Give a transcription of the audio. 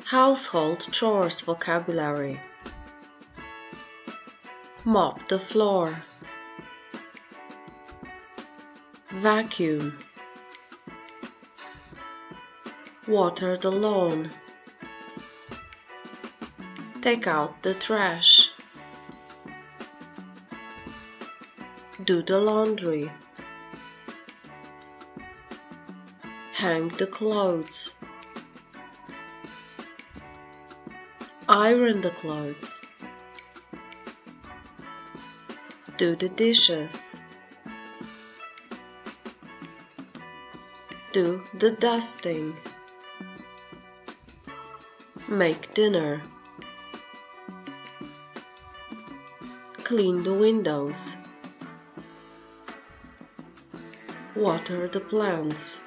Household chores vocabulary. Mop the floor. Vacuum. Water the lawn. Take out the trash. Do the laundry. Hang the clothes. Iron the clothes. Do the dishes. Do the dusting. Make dinner. Clean the windows. Water the plants.